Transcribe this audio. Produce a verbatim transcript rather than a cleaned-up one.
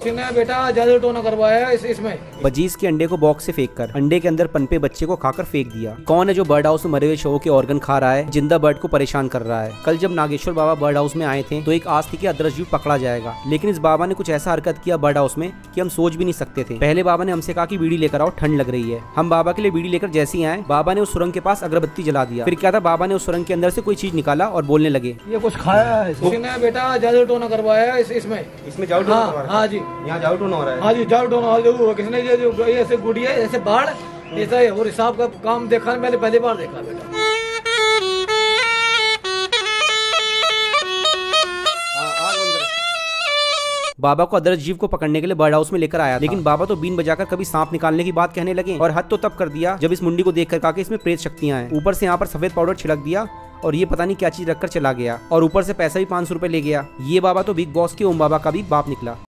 किसी ने बेटा जादू टोना करवाया है इस, इसमें। बजीज के अंडे को बॉक्स से फेंक कर अंडे के अंदर पनपे बच्चे को खाकर फेंक दिया। कौन है जो बर्ड हाउस में मरे हुए शवों के ऑर्गन खा रहा है, जिंदा बर्ड को परेशान कर रहा है। कल जब नागेश्वर बाबा बर्ड हाउस में आए थे तो एक आस थी कि अदृश्य जीव पकड़ा जाएगा, लेकिन इस बाबा ने कुछ ऐसा हरकत किया बर्ड हाउस में कि हम सोच भी नहीं सकते थे। पहले बाबा ने हमसे कहा कि बीड़ी लेकर आओ, ठंड लग रही है। हम बाबा के लिए बीड़ी लेकर जैसे ही आए, बाबा ने उस सुरंग के पास अगरबत्ती जला दिया। फिर क्या था, बाबा ने उस सुरंग के अंदर से कोई चीज निकाला और बोलने लगे, ये कुछ खाया है किसी ने बेटा जादू टोना करवाया है इस, इसमें। इसमें जादू टोना हाँ, हाँ जी, यहाँ जादू टोना हो रहा है। हाँ जी, जादू टोना किसने ये जो ऐसे गुड़िया ऐसे बाढ़ ऐसा है और हिसाब का काम देखा मैंने पहली बार देखा बेटा। बाबा को अदृश्य जीव को पकड़ने के लिए बर्ड हाउस में लेकर आया, लेकिन बाबा तो बीन बजाकर कभी सांप निकालने की बात कहने लगे। और हद तो तब कर दिया जब इस मुंडी को देखकर कहा कि इसमें प्रेत शक्तियां हैं। ऊपर से यहाँ पर सफेद पाउडर छिड़क दिया और ये पता नहीं क्या चीज रखकर चला गया, और ऊपर से पैसा भी पाँच सौ रुपए ले गया। ये बाबा तो बिग बॉस के ओम बाबा का भी बाप निकला।